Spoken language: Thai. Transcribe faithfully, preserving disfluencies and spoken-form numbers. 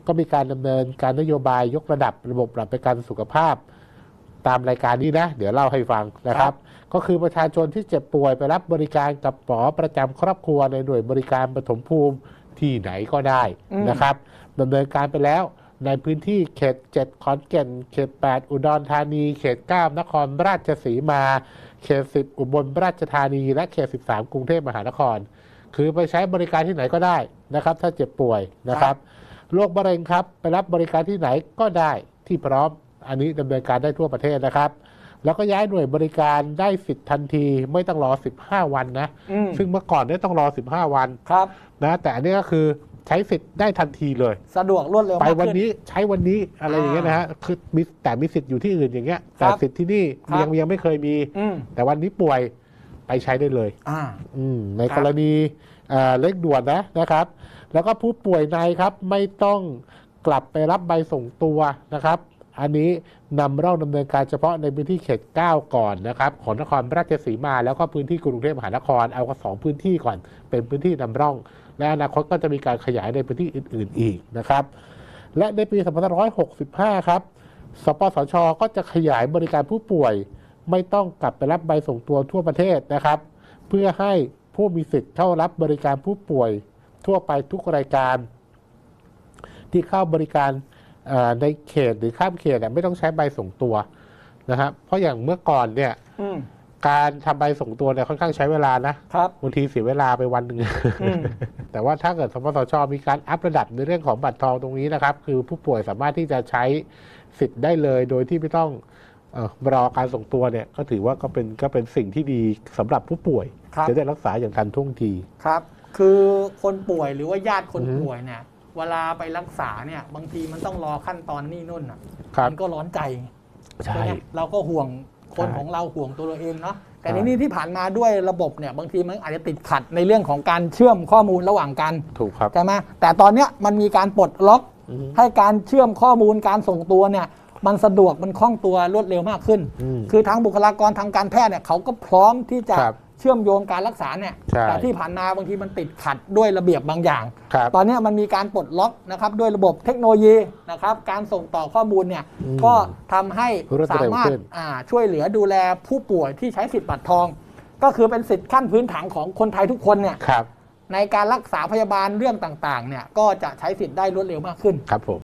ก็มีการดำเนินการนโยบายยกระดับระบบประกันสุขภาพตามรายการนี้นะเดี๋ยวเล่าให้ฟังนะครับก็คือประชาชนที่เจ็บป่วยไปรับบริการกับหมอประจำครอบครัวในหน่วยบริการปฐมภูมิที่ไหนก็ได้นะครับดำเนินการไปแล้วในพื้นที่เขตเจ็ดขอนแก่นเขตแปดอุดรธานีเขตเก้านครราชสีมาเขตสิบอุบลราชธานีและเขตสิบสามกรุงเทพมหานครคือไปใช้บริการที่ไหนก็ได้นะครับถ้าเจ็บป่วยนะครับโรคมะเร็งครับไปรับบริการที่ไหนก็ได้ที่พร้อมอันนี้ดำเนินการได้ทั่วประเทศนะครับแล้วก็ย้ายหน่วยบริการได้สิทธิ์ทันทีไม่ต้องรอสิบห้าวันนะซึ่งเมื่อก่อนเนี่ยต้องรอสิบห้าวันครับนะแต่อันนี้ก็คือใช้สิทธิ์ได้ทันทีเลยสะดวกรวดเร็วไปวันนี้ใช้วันนี้อะไรอย่างเงี้ยนะฮะคือมีแต่มีสิทธิ์อยู่ที่อื่นอย่างเงี้ยแต่สิทธิ์ที่นี่ยังยังไม่เคยมีแต่วันนี้ป่วยไปใช้ได้เลยในกรณีเร่งด่วนนะนะครับแล้วก็ผู้ป่วยในครับไม่ต้องกลับไปรับใบส่งตัวนะครับอันนี้นำร่องดำเนินการเฉพาะในพื้นที่เขตเก้าก่อนนะครับของนครราชสีมาแล้วก็พื้นที่กรุงเทพมหานครเอาก็สองพื้นที่ก่อนเป็นพื้นที่นำร่องและอนาคตก็จะมีการขยายในพื้นที่อื่นๆอีกนะครับและในปีสองพันห้าร้อยหกสิบห้าครับสปสช.ก็จะขยายบริการผู้ป่วยไม่ต้องกลับไปรับใบส่งตัวทั่วประเทศนะครับเพื่อให้ผู้มีสิทธิ์เข้ารับบริการผู้ป่วยทั่วไปทุกรายการที่เข้าบริการในเขตหรือข้ามเขตไม่ต้องใช้ใบส่งตัวนะครับเพราะอย่างเมื่อก่อนเนี่ยการทำใบส่งตัวเนี่ยค่อนข้างใช้เวลานะครับบางทีเสียเวลาไปวันหนึ่งแต่ว่าถ้าเกิดสปสช.มีการอัประดับในเรื่องของบัตรทองตรงนี้นะครับคือผู้ป่วยสามารถที่จะใช้สิทธิ์ได้เลยโดยที่ไม่ต้องรอการส่งตัวเนี่ยก็ถือว่าก็เป็นก็เป็นสิ่งที่ดีสำหรับผู้ป่วยจะได้รักษาอย่างทันท่วงทีครับคือคนป่วยหรือว่าญาติคนป่วยเนี่ยเวลาไปรักษาเนี่ยบางทีมันต้องรอขั้นตอนนี่นู่นอ่ะมันก็ร้อนใจใช่เราก็ห่วงคนของเราห่วงตัวเราเองเนาะแต่ในนี้ที่ผ่านมาด้วยระบบเนี่ยบางทีมันอาจจะติดขัดในเรื่องของการเชื่อมข้อมูลระหว่างกันถูกครับใช่ไหมแต่ตอนเนี้ยมันมีการปลดล็อกให้การเชื่อมข้อมูลการส่งตัวเนี่ยมันสะดวกมันคล่องตัวรวดเร็วมากขึ้นคือทางบุคลากรทางการแพทย์เนี่ยเขาก็พร้อมที่จะเชื่อมโยงการรักษาเนี่ยแต่ที่ผ่านมาบางทีมันติดขัดด้วยระเบียบบางอย่างตอนนี้มันมีการปลดล็อกนะครับด้วยระบบเทคโนโลยีนะครับการส่งต่อข้อมูลเนี่ยก็ทำให้สามารถช่วยเหลือดูแลผู้ป่วยที่ใช้สิทธิ์บัตรทองก็คือเป็นสิทธิ์ขั้นพื้นฐานของคนไทยทุกคนเนี่ยในการรักษาพยาบาลเรื่องต่างๆเนี่ยก็จะใช้สิทธิ์ได้รวดเร็วมากขึ้นครับผม